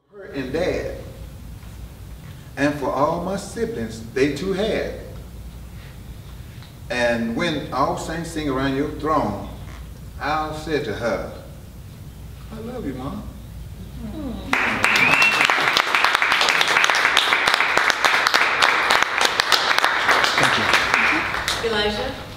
Her and Dad, and for all my siblings, they too had. And when all saints sing around your throne, I'll say to her, I love you, Mom. Elijah?